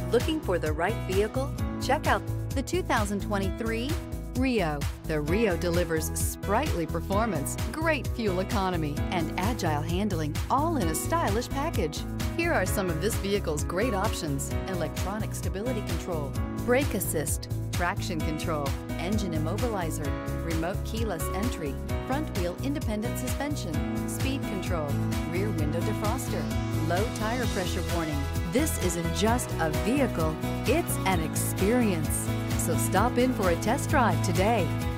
Looking for the right vehicle? Check out the 2023 Rio. The Rio delivers sprightly performance, great fuel economy, and agile handling, all in a stylish package. Here are some of this vehicle's great options: electronic stability control, brake assist, traction control, engine immobilizer, remote keyless entry, front wheel independent suspension, speed control, rear window defroster, low tire pressure warning. This isn't just a vehicle, it's an experience. So stop in for a test drive today.